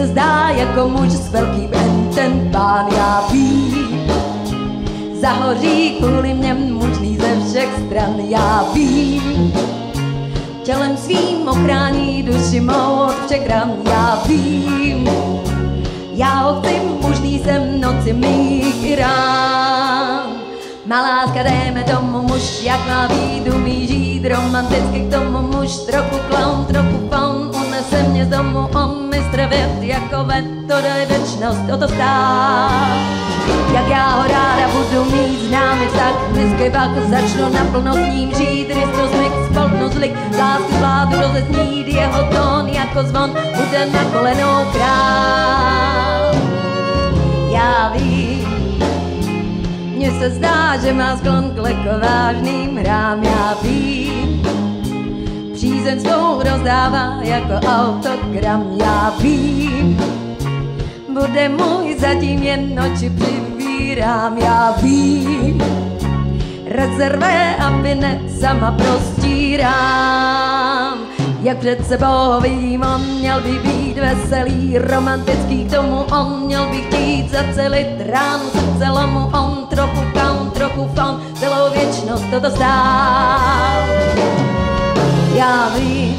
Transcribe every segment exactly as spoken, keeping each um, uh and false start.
se zdá jako muž s velkým N, ten pán, já vím. Zahoří kvůli něm mužný ze všech stran, já vím. Tělem svým ochrání duši mou od všech ran, já vím. Já ho chci, mužný jsem noci mých i rán. Má láska, jdeme domů, muž, jak má být, umí žít romanticky k tomu muž, trochu clown, trochu faun, unese mě z domu, on mistr věd, jako veto, dej věčnost, o to stát. Jak já ho ráda budu mít, známy vztah, vždycky pak začnu naplno s ním žít, Ristos mix, spolknu zlik, lásky zvládu rozeznít, jeho tón jako zvon, bude na kolenou král. Já vím, mně se zdá, že má sklon k lehkovážným hrám, já vím. Přízeň svou rozdává jako autogram, já vím. Bude můj, zatím jen noči přivírám, já vím. Rezervé, aby ne sama prostírám. Jak před sebou vidím, on měl by být veselý, romantický, k tomu on měl by chtít zacelit ránu srdce lomu, on trochu count, trochu fun, celou věčnost toto stál. Já vím,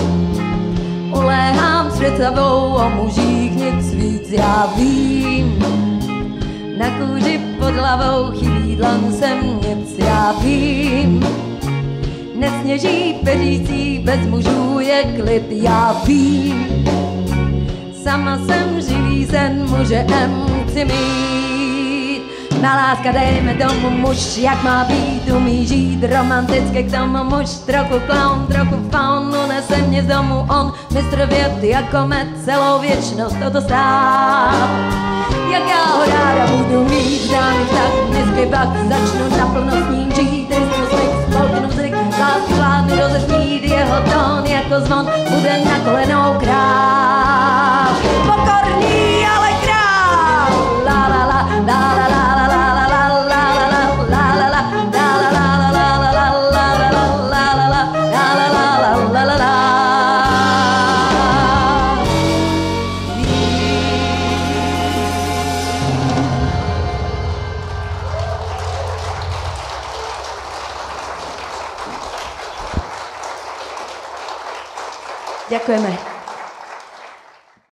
uléhám s představou o mužích nic víc, já vím. Na kůži pod hlavou chybí dlan jsem nic, já vím. Nesněží peřící, bez mužů je klid, já vím. Sama jsem živý sen, muže M chci mít. Má láska, dejme domů muž, jak má být, umí žít romanticky k tomu muž, trochu clown, trochu faun, unese mě z domu on, mistr věd jako med, celou věčnost toto stál. Jak já ho ráda budu mít, dámy tak vždycky pak začnu naplno s ním žít, Ristos mix, spolknu zryk, lásky vládny rozeznít, jeho tón jako zvon, bude na kolenou král. Pokorný, ale král! La la la, la la la la la la la la la la la la la la. Děkujeme.